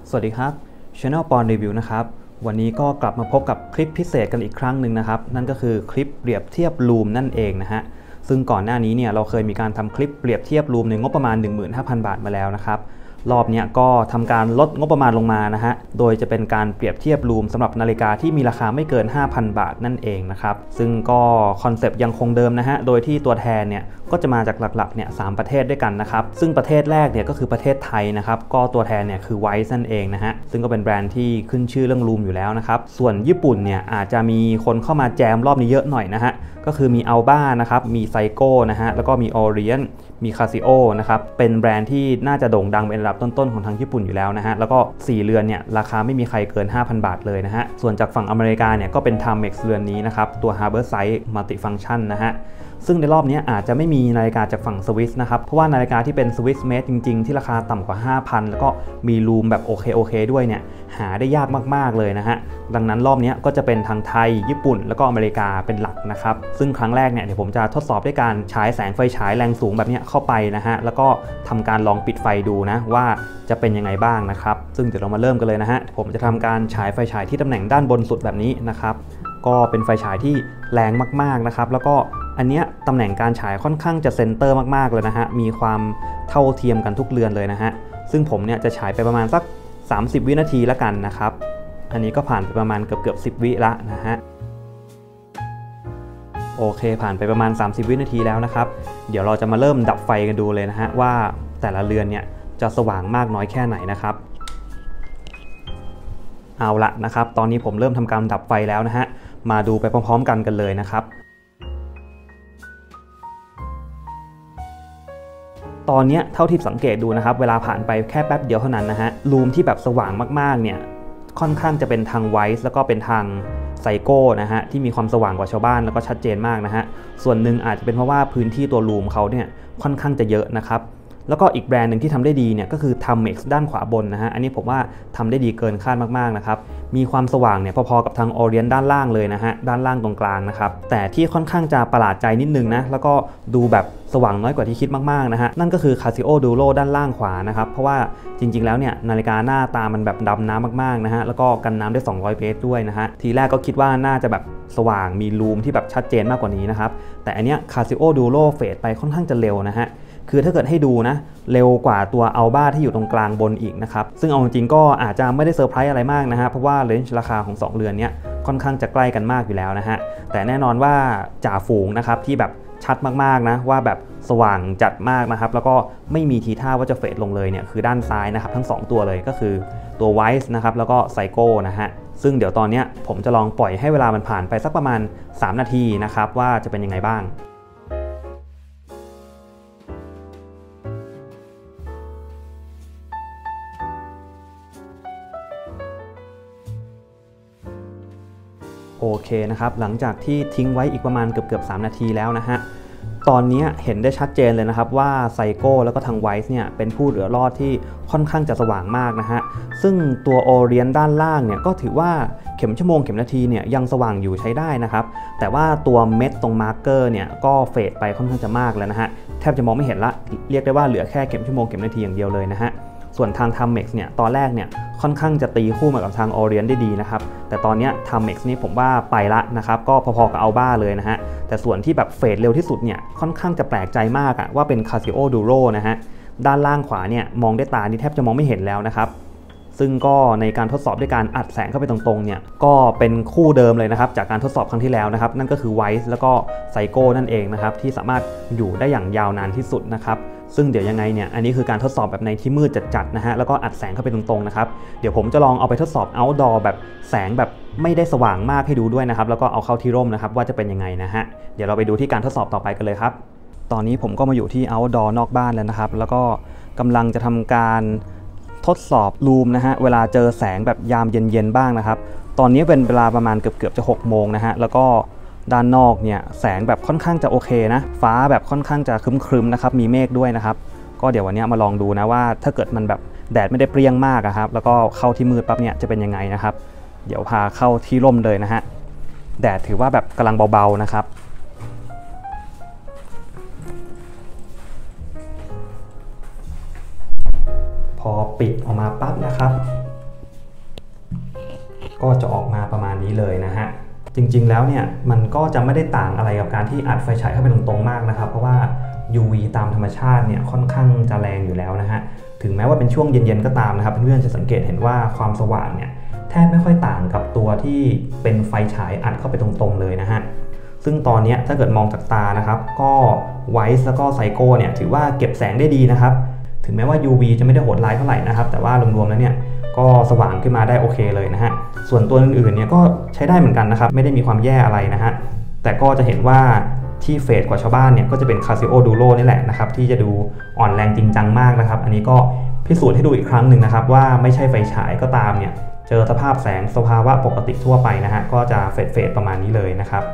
สวัสดีครับ Channel ปอนรีวิวนะครับวันนี้ก็กลับมาพบกับคลิปพิเศษกันอีกครั้งหนึ่งนะครับนั่นก็คือคลิปเปรียบเทียบลูมนั่นเองนะฮะซึ่งก่อนหน้านี้เนี่ยเราเคยมีการทำคลิปเปรียบเทียบลูมในงบประมาณ 15,000 บาทมาแล้วนะครับรอบนี้ก็ทำการลดงบประมาณลงมานะฮะโดยจะเป็นการเปรียบเทียบลูมสำหรับนาฬิกาที่มีราคาไม่เกิน 5,000 บาทนั่นเองนะครับซึ่งก็คอนเซปต์ยังคงเดิมนะฮะโดยที่ตัวแทนเนี่ยก็จะมาจากหลักๆเนี่ย3ประเทศด้วยกันนะครับซึ่งประเทศแรกเนี่ยก็คือประเทศไทยนะครับก็ตัวแทนเนี่ยคือไวซ์นั่นเองนะฮะซึ่งก็เป็นแบรนด์ที่ขึ้นชื่อเรื่องลูมอยู่แล้วนะครับส่วนญี่ปุ่นเนี่ยอาจจะมีคนเข้ามาแจมรอบนี้เยอะหน่อยนะฮะก็คือมีอัลบ้านะครับมีไซโก้นะฮะแล้วก็มีออเรียนมีคาซิโอนะครับเป็นแบรนด์ที่น่าจะโด่งดังเป็นระดับต้นๆของทางญี่ปุ่นอยู่แล้วนะฮะแล้วก็4เรือนเนี่ยราคาไม่มีใครเกิน 5,000 บาทเลยนะฮะส่วนจากฝั่งอเมริกาเนี่ยก็เป็น Timex เรือนนี้นะครับตัว Harbor Size Multifunction นะฮะซึ่งในรอบนี้อาจจะไม่มีนาฬิกาจากฝั่งสวิสนะครับเพราะว่านาฬิกาที่เป็นสวิสเมดจริงๆที่ราคาต่ำกว่า 5,000 แล้วก็มีลูมแบบโอเคด้วยเนี่ยหาได้ยากมากๆเลยนะฮะดังนั้นรอบนี้ก็จะเป็นทางไทยญี่ปุ่นแล้วก็อเมริกาเป็นหลักนะครับซึ่งครั้งแรกเนี่ยเดี๋ยวผมจะทดสอบด้วยการฉายแสงไฟฉายแรงสูงแบบนี้เข้าไปนะฮะแล้วก็ทำการลองปิดไฟดูนะว่าจะเป็นยังไงบ้างนะครับซึ่งเดี๋ยวเรามาเริ่มกันเลยนะฮะผมจะทำการฉายไฟฉายที่ตำแหน่งด้านบนสุดแบบนี้นะครับก็เป็นไฟฉายที่แรงมากๆนะครับแล้วก็อันเนี้ยตำแหน่งการฉายค่อนข้างจะเซนเตอร์มากๆเลยนะฮะมีความเท่าเทียมกันทุกเรือนเลยนะฮะซึ่งผมเนี่ยจะฉายไปประมาณสัก30 วินาทีแล้วกันนะครับอันนี้ก็ผ่านไปประมาณเกือบ10 วิละนะฮะโอเคผ่านไปประมาณ30 วินาทีแล้วนะครับเดี๋ยวเราจะมาเริ่มดับไฟกันดูเลยนะฮะว่าแต่ละเรือนเนี่ยจะสว่างมากน้อยแค่ไหนนะครับเอาละนะครับตอนนี้ผมเริ่มทำการดับไฟแล้วนะฮะมาดูไปพร้อมๆกันเลยนะครับตอนนี้เท่าที่สังเกตดูนะครับเวลาผ่านไปแค่แป๊บเดียวเท่านั้นนะฮะลูมที่แบบสว่างมากๆเนี่ยค่อนข้างจะเป็นทางไวซ์แล้วก็เป็นทางไซโก้นะฮะที่มีความสว่างกว่าชาวบ้านแล้วก็ชัดเจนมากนะฮะส่วนหนึ่งอาจจะเป็นเพราะว่าพื้นที่ตัวลูมเขาเนี่ยค่อนข้างจะเยอะนะครับแล้วก็อีกแบรนด์หนึ่งที่ทำได้ดีเนี่ยก็คือ Timex ด้านขวาบนนะฮะอันนี้ผมว่าทำได้ดีเกินคาดมากๆนะครับมีความสว่างเนี่ยพอๆกับทาง Orient ด้านล่างเลยนะฮะด้านล่างตรงกลางนะครับแต่ที่ค่อนข้างจะประหลาดใจนิดนึงนะแล้วก็ดูแบบสว่างน้อยกว่าที่คิดมากๆนะฮะนั่นก็คือ Casio Duro ด้านล่างขวานะครับเพราะว่าจริงๆแล้วเนี่ยนาฬิกาหน้าตามันแบบดำน้ำมากๆนะฮะแล้วก็กันน้ำได้200 เมตรด้วยนะฮะทีแรกก็คิดว่าน่าจะแบบสว่างมีลูมที่แบบชัดเจนมากกว่านี้นะครับแต่อันเนี้ย Casio Duro เฟดไปค่อนข้างจะเร็วนะฮะคือถ้าเกิดให้ดูนะเร็วกว่าตัวอัลบ้าที่อยู่ตรงกลางบนอีกนะครับซึ่งเอาจริงก็อาจจะไม่ได้เซอร์ไพรส์อะไรมากนะฮะเพราะว่าเรนจ์ราคาของ2เรือนนี้ค่อนข้างจะใกล้กันมากอยู่แล้วนะฮะแต่แน่นอนว่าจ่าฝูงนะครับที่แบบชัดมากๆนะว่าแบบสว่างจัดมากนะครับแล้วก็ไม่มีทีท่าว่าจะเฟดลงเลยเนี่ยคือด้านซ้ายนะครับทั้ง2ตัวเลยก็คือตัวไวซ์นะครับแล้วก็ไซโก้นะฮะซึ่งเดี๋ยวตอนนี้ผมจะลองปล่อยให้เวลามันผ่านไปสักประมาณ3 นาทีนะครับว่าจะเป็นยังไงบ้างโอเคนะครับหลังจากที่ทิ้งไว้อีกประมาณเกือบ3 นาทีแล้วนะฮะตอนนี้เห็นได้ชัดเจนเลยนะครับว่าไซโก้แล้วก็ทางไวซ์เนี่ยเป็นผู้เหลือรอดที่ค่อนข้างจะสว่างมากนะฮะซึ่งตัวโอเรียนด้านล่างเนี่ยก็ถือว่าเข็มชั่วโมงเข็มนาทีเนี่ยยังสว่างอยู่ใช้ได้นะครับแต่ว่าตัวเม็ดตรงมาร์กเกอร์เนี่ยก็เฟดไปค่อนข้างจะมากแล้วนะฮะแทบจะมองไม่เห็นละเรียกได้ว่าเหลือแค่เข็มชั่วโมงเข็มนาทีอย่างเดียวเลยนะฮะส่วนทาง Timex เนี่ยตอนแรกเนี่ยค่อนข้างจะตีคู่มากับทาง Orient ได้ดีนะครับแต่ตอนนี้ Timex นี่ผมว่าไปละนะครับก็พอๆกับ Alba เลยนะฮะแต่ส่วนที่แบบเฟดเร็วที่สุดเนี่ยค่อนข้างจะแปลกใจมากว่าเป็น Casio Duro นะฮะด้านล่างขวาเนี่ยมองด้วยตานี่แทบจะมองไม่เห็นแล้วนะครับซึ่งก็ในการทดสอบด้วยการอัดแสงเข้าไปตรงๆเนี่ยก็เป็นคู่เดิมเลยนะครับจากการทดสอบครั้งที่แล้วนะครับนั่นก็คือ Wise แล้วก็ Psycho นั่นเองนะครับที่สามารถอยู่ได้อย่างยาวนานที่สุดนะครับซึ่งเดี๋ยวยังไงเนี่ยอันนี้คือการทดสอบแบบในที่มืดจัดๆนะฮะแล้วก็อัดแสงเข้าไปตรงๆนะครับเดี๋ยวผมจะลองเอาไปทดสอบ outdoor แบบแสงแบบไม่ได้สว่างมากให้ดูด้วยนะครับแล้วก็เอาเข้าที่ร่มนะครับว่าจะเป็นยังไงนะฮะเดี๋ยวเราไปดูที่การทดสอบต่อไปกันเลยครับตอนนี้ผมก็มาอยู่ที่ outdoor นอกบ้านแล้วนะครับแล้วก็กำลังจะทำการทดสอบลูมนะฮะเวลาเจอแสงแบบยามเย็นๆบ้างนะครับตอนนี้เป็นเวลาประมาณเกือบจะ6 โมงนะฮะแล้วก็ด้านนอกเนี่ยแสงแบบค่อนข้างจะโอเคนะฟ้าแบบค่อนข้างจะครึมๆนะครับมีเมฆด้วยนะครับก็เดี๋ยววันนี้มาลองดูนะว่าถ้าเกิดมันแบบแดดไม่ได้เปรี้ยงมากครับแล้วก็เข้าที่มืดปั๊บเนี่ยจะเป็นยังไงนะครับเดี๋ยวพาเข้าที่ร่มเลยนะฮะแดดถือว่าแบบกำลังเบาๆนะครับพอปิดออกมาปั๊บนะครับก็จะออกมาประมาณนี้เลยนะฮะจริงๆแล้วเนี่ยมันก็จะไม่ได้ต่างอะไรกับการที่อัดไฟฉายเข้าไปตรงๆมากนะครับเพราะว่า UV ตามธรรมชาติเนี่ยค่อนข้างจะแรงอยู่แล้วนะฮะถึงแม้ว่าเป็นช่วงเย็นๆก็ตามนะครับเพื่อนๆจะสังเกตเห็นว่าความสว่างเนี่ยแทบไม่ค่อยต่างกับตัวที่เป็นไฟฉายอัดเข้าไปตรงๆเลยนะฮะซึ่งตอนนี้ถ้าเกิดมองจากตานะครับก็ไวส์แล้วก็ไซโก้เนี่ยถือว่าเก็บแสงได้ดีนะครับถึงแม้ว่า UV จะไม่ได้โหดร้ายเท่าไหร่นะครับแต่ว่ารวมๆแล้วเนี่ยก็สว่างขึ้นมาได้โอเคเลยนะฮะส่วนตัวอื่นๆเนี่ยก็ใช้ได้เหมือนกันนะครับไม่ได้มีความแย่อะไรนะฮะแต่ก็จะเห็นว่าที่เฟดกว่าชาวบ้านเนี่ยก็จะเป็น Casio Duro นี่แหละนะครับที่จะดูอ่อนแรงจริงจังมากนะครับอันนี้ก็พิสูจน์ให้ดูอีกครั้งหนึ่งนะครับว่าไม่ใช่ไฟฉายก็ตามเนี่ยเจอสภาพแสงสภาวะปกติทั่วไปนะฮะก็จะเฟดประมาณนี้เลยนะครับ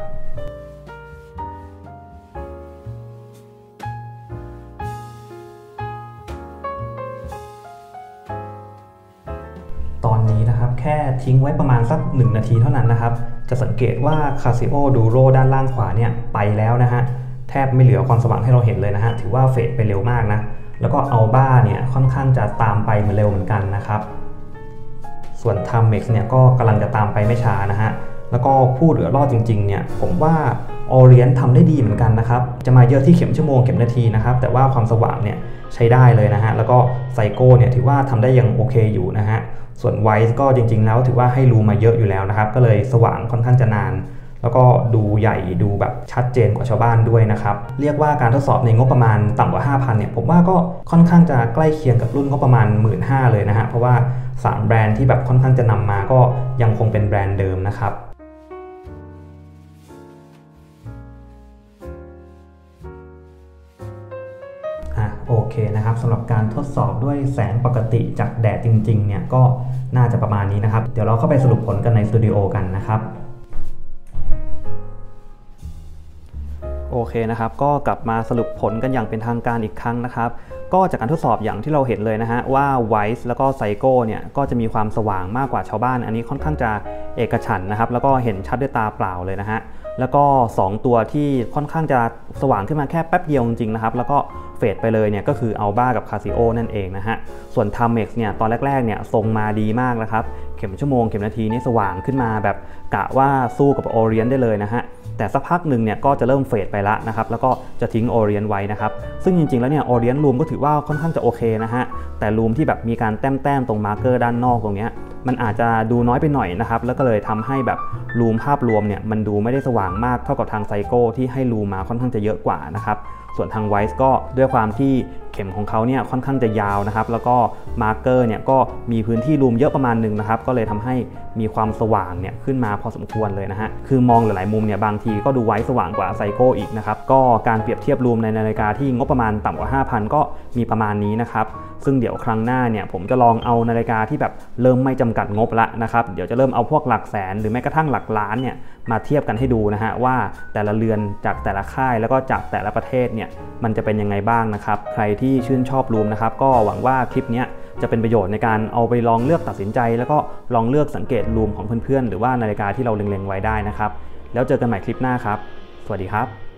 ตอนนี้นะครับแค่ทิ้งไว้ประมาณสัก1นาทีเท่านั้นนะครับจะสังเกตว่า Casio Duro ด้านล่างขวาเนี่ยไปแล้วนะฮะแทบไม่เหลือความสว่างให้เราเห็นเลยนะฮะถือว่าเฟดไปเร็วมากนะแล้วก็อัลบ้าเนี่ยค่อนข้างจะตามไปเร็วเหมือนกันนะครับส่วน Timex เนี่ยก็กำลังจะตามไปไม่ช้านะฮะแล้วก็ผู้เหลือรอดจริงๆเนี่ยผมว่า Orient ทำได้ดีเหมือนกันนะครับจะมาเยอะที่เข็มชั่วโมงเข็มนาทีนะครับแต่ว่าความสว่างเนี่ยใช้ได้เลยนะฮะแล้วก็ไซโก้เนี่ยถือว่าทำได้ยังโอเคอยู่นะฮะส่วน Wise ก็จริงๆแล้วถือว่าให้รูมาเยอะอยู่แล้วนะครับก็เลยสว่างค่อนข้างจะนานแล้วก็ดูใหญ่ดูแบบชัดเจนกว่าชาวบ้านด้วยนะครับเรียกว่าการทดสอบในงบประมาณต่ำกว่า 5,000 เนี่ยผมว่าก็ค่อนข้างจะใกล้เคียงกับรุ่นงบประมาณ 15,000 เลยนะฮะเพราะว่า3แบรนด์ที่แบบค่อนข้างจะนำมาก็ยังคงเป็นแบรนด์เดิมนะครับโอเคนะครับสำหรับการทดสอบด้วยแสงปกติจากแดดจริงๆเนี่ยก็น่าจะประมาณนี้นะครับเดี๋ยวเราเข้าไปสรุปผลกันในสตูดิโอกันนะครับโอเคนะครับก็กลับมาสรุปผลกันอย่างเป็นทางการอีกครั้งนะครับก็จากการทดสอบอย่างที่เราเห็นเลยนะฮะว่า Wise แล้วก็ Psycho เนี่ยก็จะมีความสว่างมากกว่าชาวบ้านอันนี้ค่อนข้างจะเอกฉันท์นะครับแล้วก็เห็นชัดด้วยตาเปล่าเลยนะฮะแล้วก็2ตัวที่ค่อนข้างจะสว่างขึ้นมาแค่แป๊บเดียวจริงๆนะครับแล้วก็เฟดไปเลยเนี่ยก็คือ Alba กับ Casio นั่นเองนะฮะส่วน Timex เนี่ยตอนแรกๆเนี่ยทรงมาดีมากนะครับเข็มชั่วโมงเข็มนาทีนี่สว่างขึ้นมาแบบกะว่าสู้กับ Orient ได้เลยนะฮะแต่สักพักหนึ่งเนี่ยก็จะเริ่มเฟดไปละนะครับแล้วก็จะทิ้ง Orient ไว้นะครับซึ่งจริงๆแล้วเนี่ย Orient Loom ก็ถือว่าค่อนข้างจะโอเคนะฮะแต่ Loom ที่แบบมีการแต้มๆตรงมาร์เกอร์ด้านนอกตรงนี้มันอาจจะดูน้อยไปหน่อยนะครับแล้วก็เลยทำให้แบบ Loom ภาพรวมเนี่ยมันดูไม่ได้สว่างมากเท่ากับทาง Psycho ที่ให้ Loom มาค่อนข้างจะเยอะกว่านะครับส่วนทาง Wise ก็ด้วยความที่เข็มของเขาเนี่ยค่อนข้างจะยาวนะครับแล้วก็มาร์เกอร์เนี่ยก็มีพื้นที่รูมเยอะประมาณหนึ่งนะครับก็เลยทำให้มีความสว่างเนี่ยขึ้นมาพอสมควรเลยนะฮะคือมองหลายๆมุมเนี่ยบางทีก็ดูไว้สว่างกว่าไซโก้อีกนะครับก็การเปรียบเทียบรูมในนาฬิกาที่งบประมาณต่ำกว่า 5,000 ก็มีประมาณนี้นะครับซึ่งเดี๋ยวครั้งหน้าเนี่ยผมจะลองเอานาฬิกาที่แบบเริ่มไม่จำกัดงบละนะครับเดี๋ยวจะเริ่มเอาพวกหลักแสนหรือแม้กระทั่งหลักล้านเนี่ยมาเทียบกันให้ดูนะฮะว่าแต่ละเรือนจากแต่ละค่ายแล้วก็จากแต่ละประเทศเนี่ยมันจะเป็นยังไงบ้างนะครับใครที่ชื่นชอบรูมนะครับก็หวังว่าคลิปนี้จะเป็นประโยชน์ในการเอาไปลองเลือกตัดสินใจแล้วก็ลองเลือกสังเกตรูมของเพื่อนๆหรือว่านาฬิกาที่เราเล็งๆไว้ได้นะครับแล้วเจอกันใหม่คลิปหน้าครับสวัสดีครับ